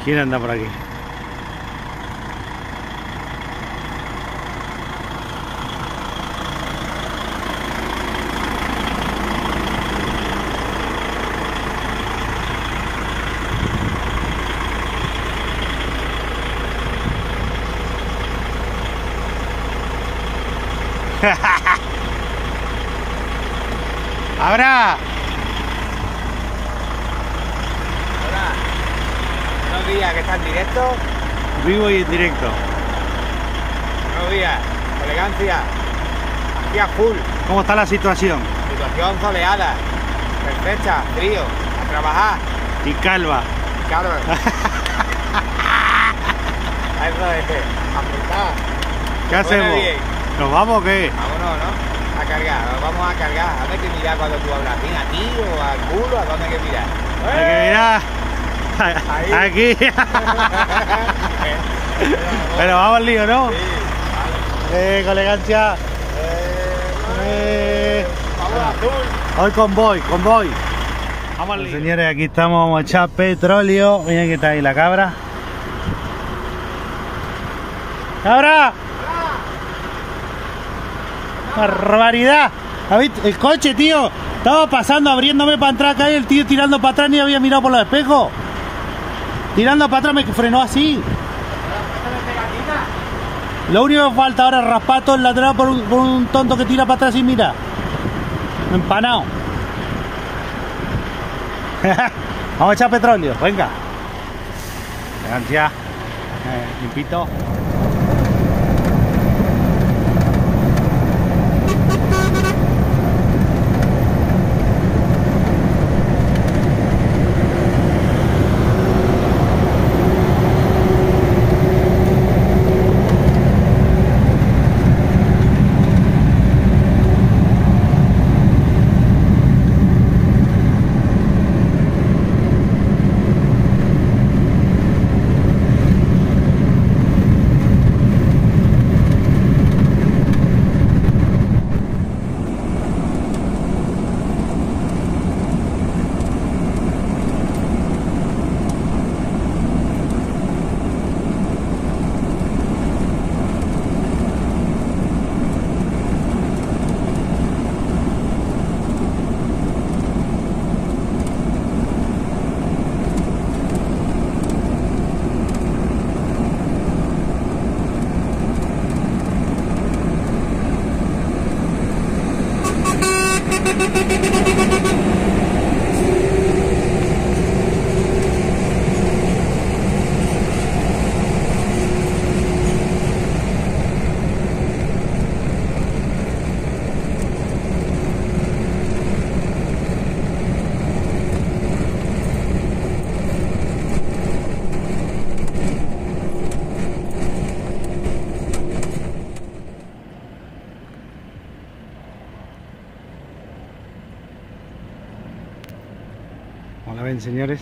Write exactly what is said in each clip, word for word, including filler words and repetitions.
¿Quién anda por aquí? ¡Abra! Hola. Buenos días, ¿qué está en directo? Vivo y en directo. Buenos días, elegancia. Aquí a full. ¿Cómo está la situación? Situación soleada. Perfecta, frío. A trabajar. Y calva. Claro. A eso es. Apuntar. ¿Qué hacemos? ¿Nos vamos o qué? Vámonos, ¿no? A cargar, nos vamos a cargar. ¿A dónde hay que mirar cuando tú hablas? ¿Bien a ti o al culo? ¿A dónde hay que mirar? Hay que mirar. Aquí. Pero vamos al lío, ¿no? Sí, vale. Eh, con elegancia. Eh, Eh. Vamos azul. Hoy convoy, convoy. Vamos al lío. Señores, aquí estamos, vamos a echar petróleo. Miren que está ahí la cabra. ¡Cabra! ¡Barbaridad! ¿Habéis? El coche, tío. Estaba pasando, abriéndome para entrar acá y el tío tirando para atrás ni había mirado por los espejos. Tirando para atrás me frenó así. Lo único que falta ahora es raspar todo el lateral por un, por un tonto que tira para atrás y mira. Empanado. Vamos a echar petróleo, venga. Gracias. Eh, limpito. Como la ven, señores.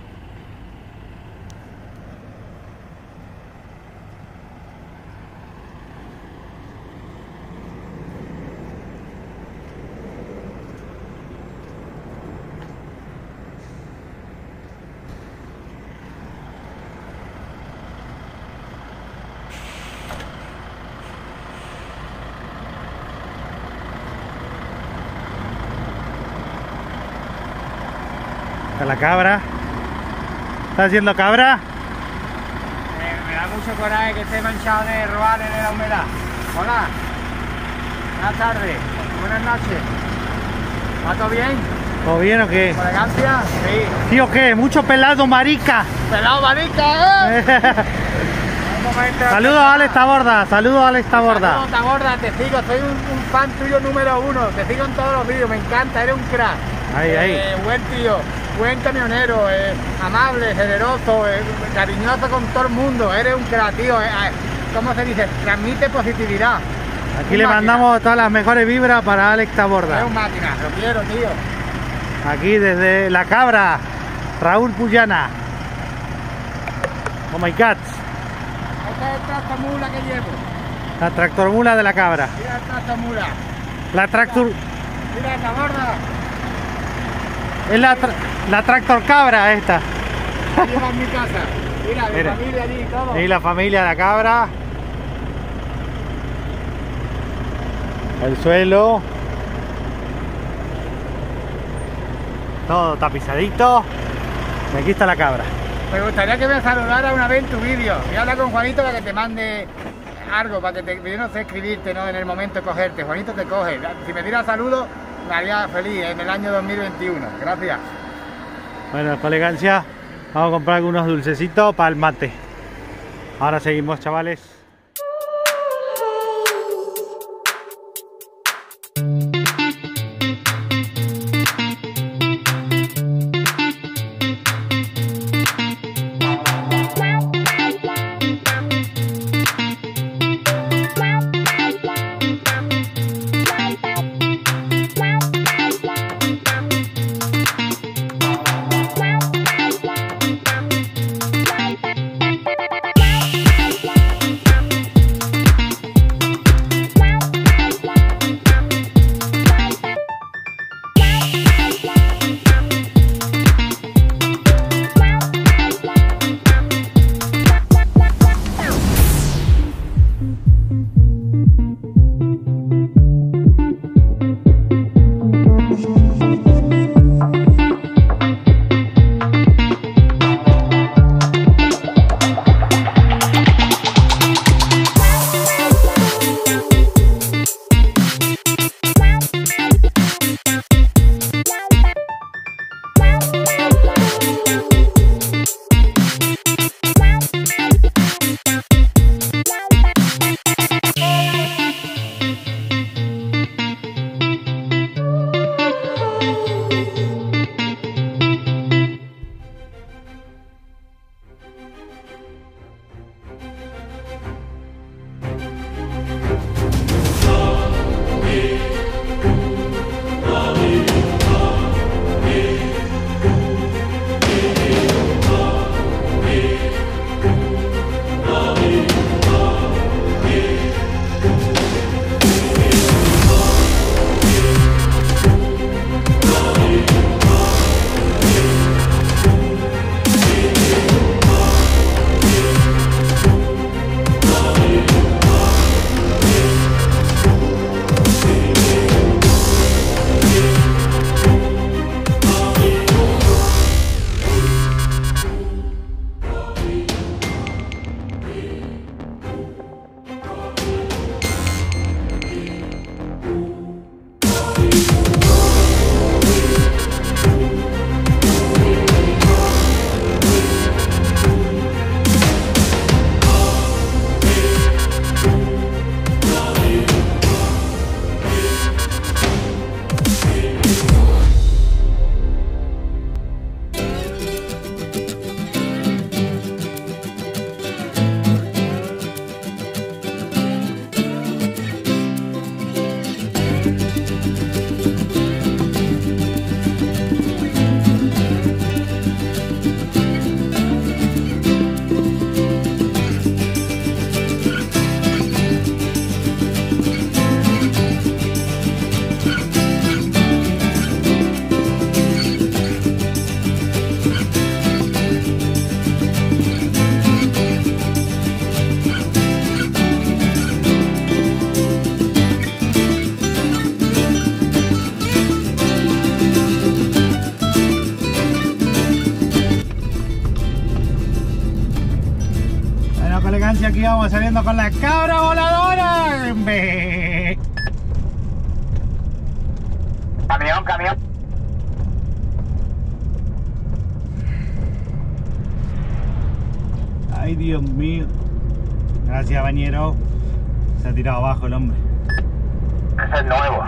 Está la cabra. ¿Está haciendo cabra? Eh, me da mucho coraje que esté manchado de robar en la humedad. Hola. Buenas tardes. Buenas noches. ¿Va todo bien? ¿Todo bien o qué? ¿Con elegancia? Sí. ¿Tío qué? Mucho pelado, marica. ¡Pelado, marica! ¿Eh? Saludos a Alex Taborda. Saludos a Alex Taborda. Saludos, Taborda, te sigo. Soy un, un fan tuyo número uno. Te sigo en todos los vídeos. Me encanta. Eres un crack. Ahí, eh, ahí. Buen tío. Buen camionero, eh, amable, generoso, eh, cariñoso con todo el mundo, eres un creativo, eh, eh, ¿cómo se dice? Transmite positividad. Aquí le mandamos todas las mejores vibras para Alex Taborda. Es un máquina, lo quiero, tío. Aquí desde La Cabra, Raúl Puyana. Oh my God. Esta es el tractomula que llevo. La tractormula de La Cabra. Mira el tractomula. La tractor... Mira esta gorda. Es la, tra... la tractor cabra esta. La llevo a mi casa. Mira, mi Mira. familia allí y todo. Y la familia de la cabra. El suelo. Todo tapizadito. Y aquí está la cabra. Me gustaría que me saludara una vez en tu vídeo. Voy a hablar con Juanito para que te mande algo, para que te, yo no sé escribirte, ¿no? En el momento de cogerte. Juanito te coge. Si me tira saludos, me haría feliz en el año dos mil veintiuno. Gracias. Bueno, con elegancia, vamos a comprar algunos dulcecitos para el mate. Ahora seguimos, chavales. Y aquí vamos saliendo con la cabra voladora. Be. Camión, camión. Ay, Dios mío. Gracias, bañero. Se ha tirado abajo el hombre. Ese es nuevo.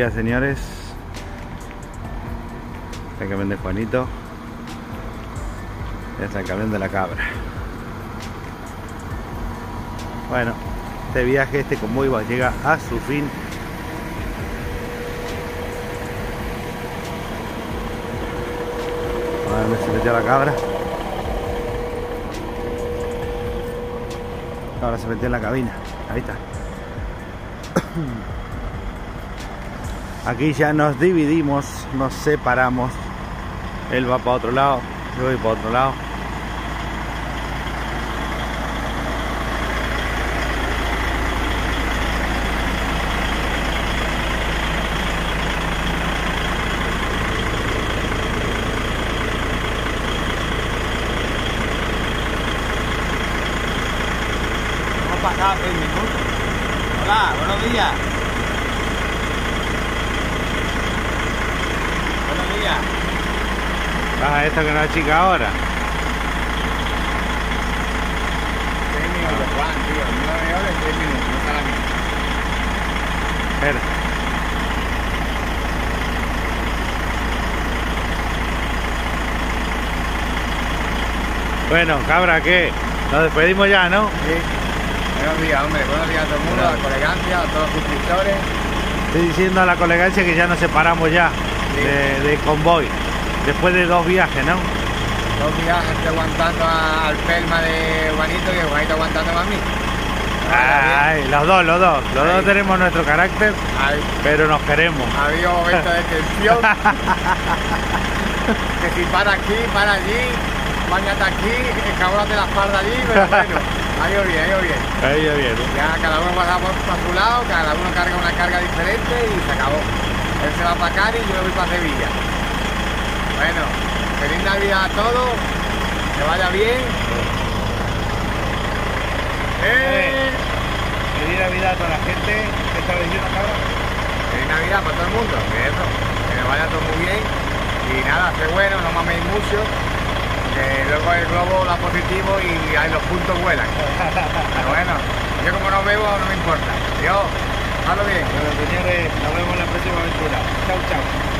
días, señores. El camión de Juanito. Este es el camión de la cabra. Bueno, este viaje, este convoy va, llega a su fin. A ver si metió la cabra. Ahora se metió en la cabina. Ahí está. Aquí ya nos dividimos, nos separamos. Él va para otro lado, yo voy para otro lado. Hemos pasado seis minutos. Hola, buenos días. Buenos días. Baja esto que no es chica ahora. seis minutos, Juan, tío. nueve horas y seis minutos, no está la mía. Espera. Bueno, cabra, ¿qué? Nos despedimos ya, ¿no? Sí. Buenos días, hombre. Buenos días a todo el mundo, a la colegancia, a todos los suscriptores. Estoy diciendo a la colegancia que ya nos separamos ya Sí. de, de convoy. Después de dos viajes, ¿no? Dos viajes estoy aguantando a- al pelma de Juanito y Juanito aguantando a mí. Ay, los dos, los dos. Los Ahí. dos tenemos nuestro carácter, Ahí. pero nos queremos. Ha habido momentos de tensión. Que si para aquí, para allí, bañate aquí, escabúrate la espalda allí, pero bueno, ha ido bien, ha ido bien. Ahí ya viene. Ya cada uno pasa por, por su lado, cada uno carga una carga diferente y se acabó. Él se va para Cádiz y yo voy para Sevilla. Bueno, feliz Navidad a todos, que vaya bien. ¡Eh! Feliz Navidad a toda la gente. ¿Qué está diciendo, cabra? Feliz Navidad para todo el mundo, que eso, que me vaya todo muy bien. Y nada, sé bueno, no maméis mucho, que luego el globo da positivo y ahí los puntos vuelan. Pero bueno, yo como no bebo no me importa. Dios, hazlo bien. Bueno, señores, nos vemos en la próxima aventura. Chau, chau.